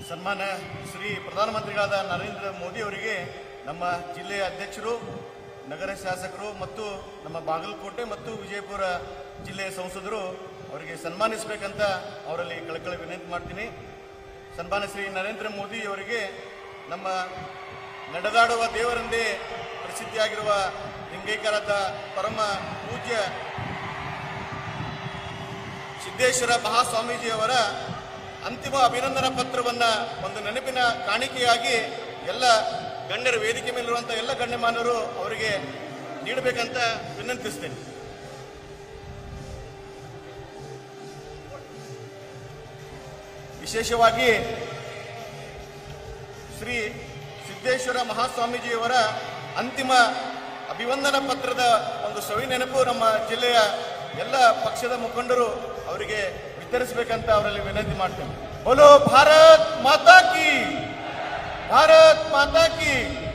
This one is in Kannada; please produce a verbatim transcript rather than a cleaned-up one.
ಸನ್ಮಾನ್ಯ ಶ್ರೀ ಪ್ರಧಾನಮಂತ್ರಿಗಳಾದ ನರೇಂದ್ರ ಮೋದಿ ಅವರಿಗೆ ನಮ್ಮ ಜಿಲ್ಲೆಯ ಅಧ್ಯಕ್ಷರು, ನಗರ ಶಾಸಕರು ಮತ್ತು ನಮ್ಮ ಬಾಗಲಕೋಟೆ ಮತ್ತು ವಿಜಯಪುರ ಜಿಲ್ಲೆಯ ಸಂಸದರು ಅವರಿಗೆ ಸನ್ಮಾನಿಸಬೇಕಂತ ಅವರಲ್ಲಿ ಕಳಕಳಿ ವಿನಂತಿ ಮಾಡ್ತೀನಿ. ಸನ್ಮಾನ್ಯ ಶ್ರೀ ನರೇಂದ್ರ ಮೋದಿ ಅವರಿಗೆ ನಮ್ಮ ನಡೆದಾಡುವ ದೇವರೆಂದೇ ಪ್ರಸಿದ್ಧಿಯಾಗಿರುವ ಲಿಂಗೈಕ್ಯರಾದ ಪರಮ ಪೂಜ್ಯ ಸಿದ್ದೇಶ್ವರ ಮಹಾಸ್ವಾಮೀಜಿಯವರ ಅಂತಿಮ ಅಭಿನಂದನಾ ಪತ್ರವನ್ನು ಒಂದು ನೆನಪಿನ ಕಾಣಿಕೆಯಾಗಿ ಎಲ್ಲ ಗಣ್ಯರ ವೇದಿಕೆ ಮೇಲಿರುವಂತಹ ಎಲ್ಲ ಗಣ್ಯಮಾನ್ಯರು ಅವರಿಗೆ ನೀಡಬೇಕಂತ ವಿನಂತಿಸ್ತೇನೆ. ವಿಶೇಷವಾಗಿ ಶ್ರೀ ಸಿದ್ದೇಶ್ವರ ಮಹಾಸ್ವಾಮೀಜಿಯವರ ಅಂತಿಮ ಅಭಿವಂದನಾ ಪತ್ರದ ಒಂದು ಸವಿ ನೆನಪು ನಮ್ಮ ಜಿಲ್ಲೆಯ ಎಲ್ಲ ಪಕ್ಷದ ಮುಖಂಡರು ಅವರಿಗೆ ವಿತರಿಸಬೇಕಂತ ಅವರಲ್ಲಿ ವಿನಂತಿ ಮಾಡ್ತೇನೆ. ಬೋಲೋ ಭಾರತ್ ಮಾತಾ ಕಿ, ಭಾರತ್ ಮಾತಾ ಕಿ.